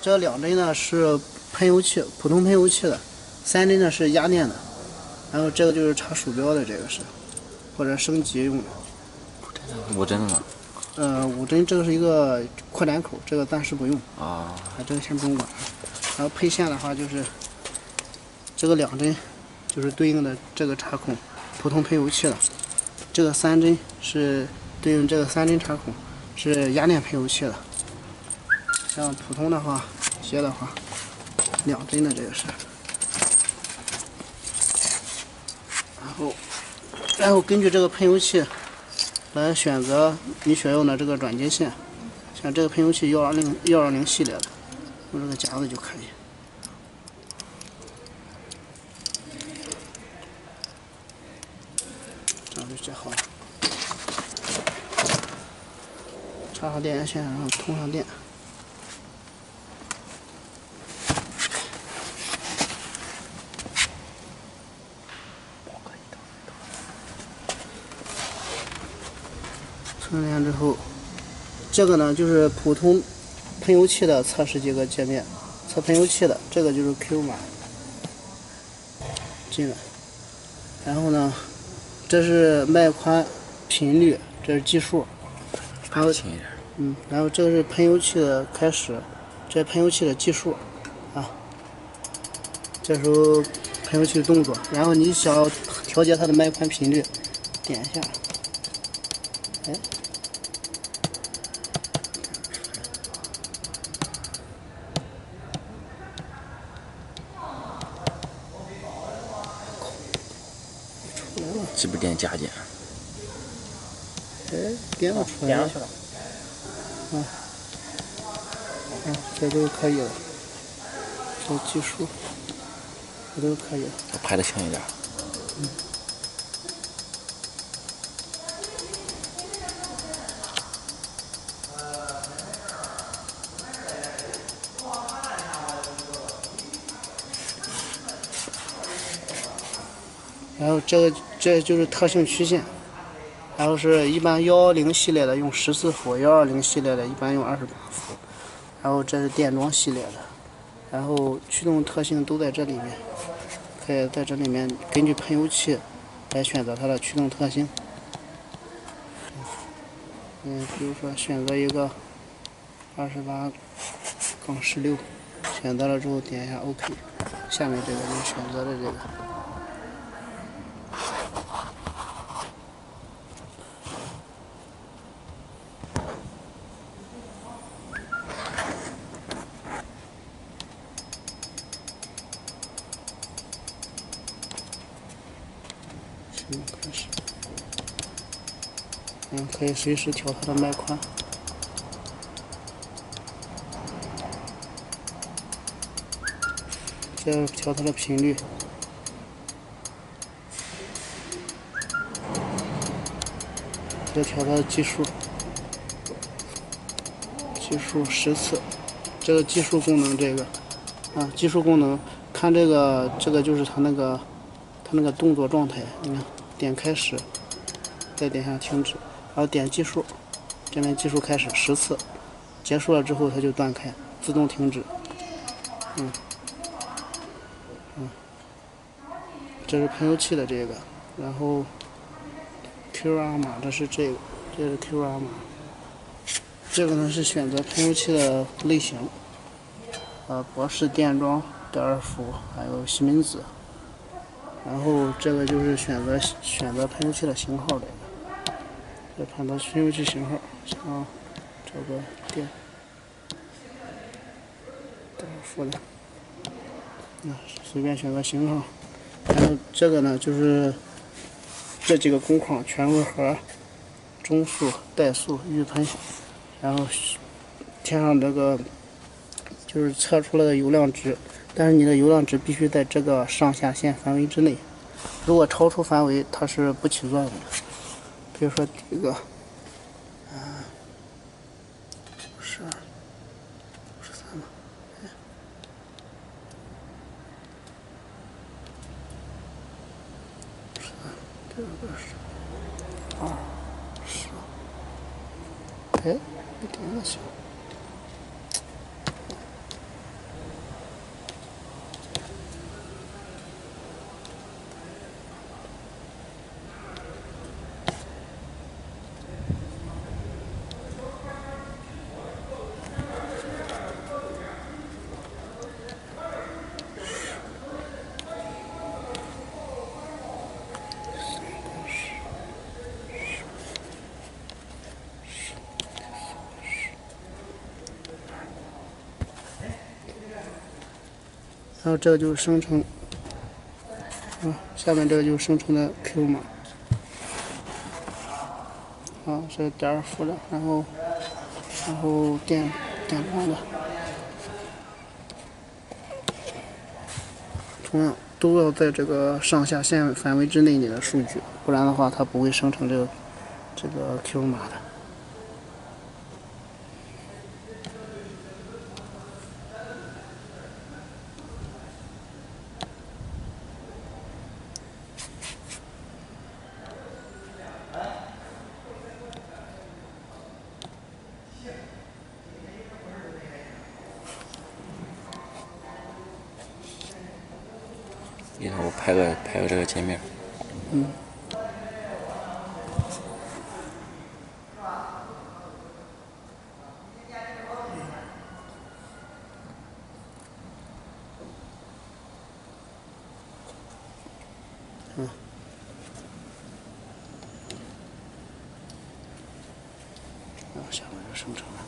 这2针呢是喷油器，普通喷油器的，3针呢是压电的，然后这个就是插鼠标的，这个是或者升级用的。 5针吗 ？5针这个是一个扩展口，这个暂时不用啊。 这个先不用管。然后配线的话就是这个2针就是对应的这个插孔，普通喷油器的。这个3针是对应这个3针插孔，是压电喷油器的。像普通的话，接的话，2针的这个是。然后根据这个喷油器来选择你选用的这个转接线，像这个喷油器120系列的，用这个夹子就可以。这样就接好了。插上电源线，然后通上电。充电之后，这个呢就是普通喷油器的测试这个界面，测喷油器的这个就是 Q 码进来，然后呢，这是脉宽、频率，这是计数，还有然后这个是喷油器的开始，这是喷油器的计数啊，这时候喷油器的动作，然后你想要调节它的脉宽频率，点一下，哎。 机不电加减。 哎，点了出来了。这都可以了。这计数，这都可以了。 拍的轻一点。 然后这就是特性曲线，然后是一般110系列的用14伏，120系列的一般用28伏，然后这是电装系列的，然后驱动特性都在这里面，可以在这里面根据喷油器来选择它的驱动特性。比如说选择一个28-16，选择了之后点一下 OK， 下面这个就是选择的这个。开始，可以随时调它的脉宽。接着调它的频率。再调它的计数，计数10次。这个计数功能，计数功能，看这个就是它那个动作状态。你看，点开始，再点下停止，然后点计数，这边计数开始10次，结束了之后它就断开，自动停止。这是喷油器的这个，然后 QR 码这是这个，这是 QR 码。这个呢是选择喷油器的类型，博士电装、德尔福，还有西门子。然后这个就是选择喷油器的型号这个，这选择喷油器型号，像这个德尔福的，随便选择型号。然后这个呢就是这几个工况：全位核、中速、怠速、预喷，然后填上这个就是测出来的油量值，但是你的油量值必须在这个上下限范围之内，如果超出范围它是不起作用的。比如说这个52、53嘛，这个是20，一点就行。 然后这个就是生成，下面这个就是生成的 Q 码，是点儿符的，然后电光的，同样都要在这个上下限范围之内你的数据，不然的话它不会生成这个 Q 码的。 里头拍个这个界面。 下面就生成了。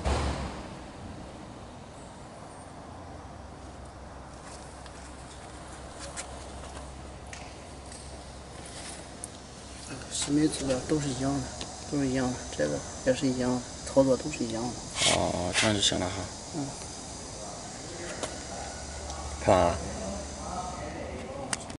西梅子的都是一样的，这个也是一样的，操作都是一样的。 哦，这样就行了哈。拍完了。